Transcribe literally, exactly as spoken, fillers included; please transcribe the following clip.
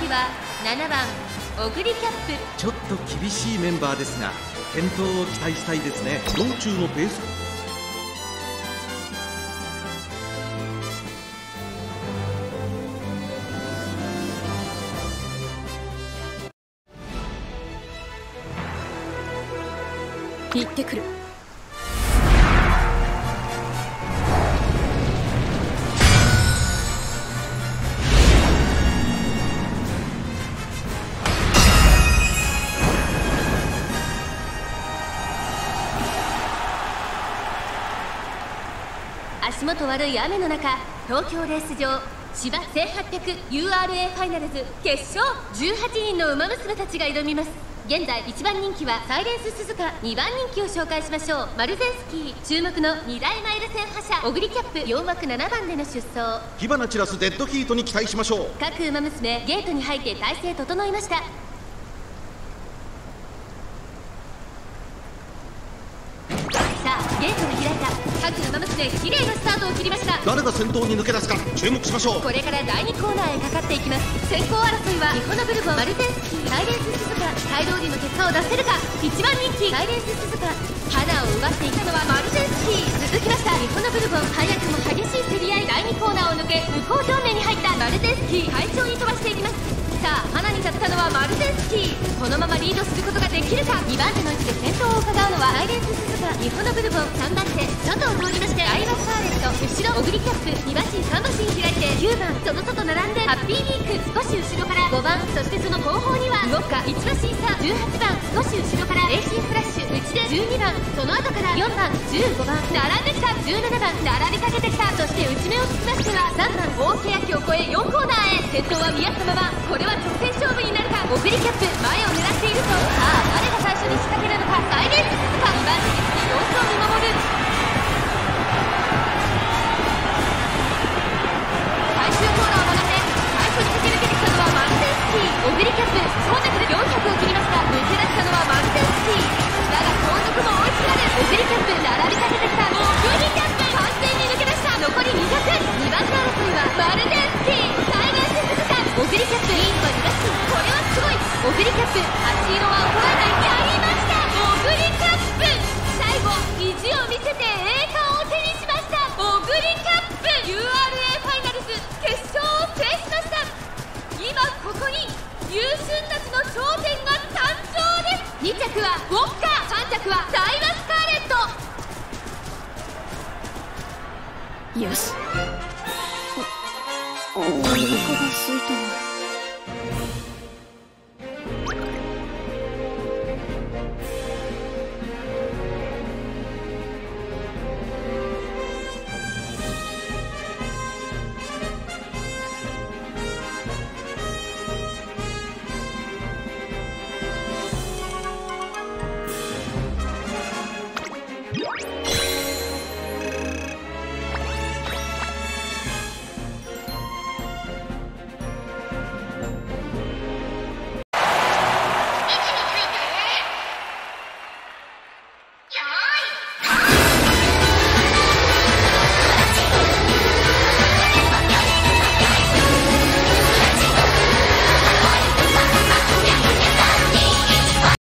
位はななばんオグリキャップ。 ちょっと厳しいメンバーですが健闘を期待したいですね。道中のペース行ってくる。 足元悪い雨の中、東京レース場芝 せんはっぴゃくユーアールエー ファイナルズ決勝、じゅうはちにんの馬娘たちが挑みます。現在いちばん人気はサイレンス鈴鹿、にばん人気を紹介しましょう。マルゼンスキー、注目のにだいマイル戦覇者オグリキャップ、よんわくななばんでの出走。 火花散らすデッドヒートに期待しましょう。 各馬娘ゲートに入って体勢整いました。さあゲートが開いた。各馬娘綺麗なスタートを切りました。 誰が先頭に抜け出すか注目しましょう。 これからだいにコーナーへかかっていきます。先行争いはミホノブルボン、マルゼンスキー、サイレンス鈴鹿。街道にの結果を出せるか。いちばん人気サイレンス鈴鹿、花を奪っていたのはマルゼンスキー。続きましたミホノブルボン、早くも激しい競り合い。だいにコーナーを抜け向こう正面に入ったマルゼンスキー、快調に飛ばしていきます。さあ花に立ったのはマルゼンスキー。このままリードすることができるか。にばん手の位置で先頭を伺うのはサイレンス鈴鹿、ミホノブルボン。さんばん手外を通りましてアイバスカーレット、後ろオグリキャップ。にばしんさんばしん開いてきゅうばんその外並んでハッピーウィーク。少し後ろからごばん、そしてその後方にはウォッカ、いちばしん差じゅうはちばん。少し後ろからレーシンフラッシュ、内でじゅうにばん。その後からよんばん、じゅうごばん並んできた。じゅうななばん並びかけてきた。そして内目をつきましてはさんばん大欅を越えよんコーナーへ。先頭は見合ったまま、これは直線勝負になるか。オグリキャップ前を狙っていると、さあ誰が最初に仕掛けるのか。サイレンス鈴鹿、にばん手につき様子を見守る。最終コーナーを曲がって最初に駆け抜けてきたのはマルゼンスキー。オグリキャップ突っ込んでくる。よんひゃくを切りました。抜け出したのはマルゼンスキー。だが後続も追いつかれる。オグリキャップ並びかけてきた。オグリキャップ完全に抜け出した。残りにひゃく。にばん手争いはマルゼンスキー、サイレンス鈴鹿。オグリキャップリードはにばしん。これはすごい。オグリキャップ足色は衰えない。やりました。オグリキャップ最後意地を見せて栄冠を手にしました。オグリキャップ ユーアールエー ファイナルズ決勝を制しました。今ここに優秀たちの頂点が誕生です。にちゃくはウォッカ、さんちゃくはダイワスカーレット。 よし。